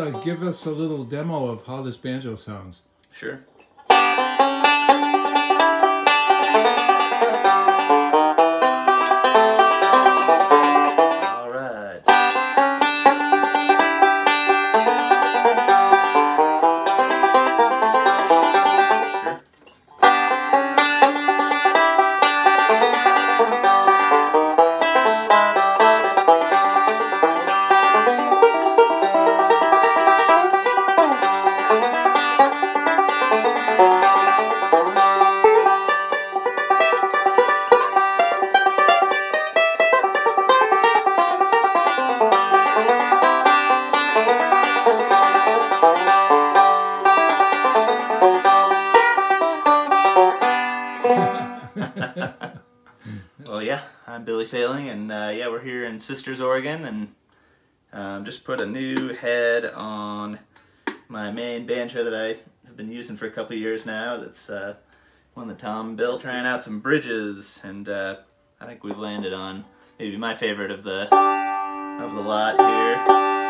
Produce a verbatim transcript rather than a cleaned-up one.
uh, give us a little demo of how this banjo sounds? Sure. All right. Well, yeah, I'm Billy Failing, and uh, yeah, we're here in Sisters, Oregon, and um, just put a new head on my main banjo that I have been using for a couple years now. That's uh, one that Tom built, trying out some bridges, and uh, I think we've landed on maybe my favorite of the of the lot here.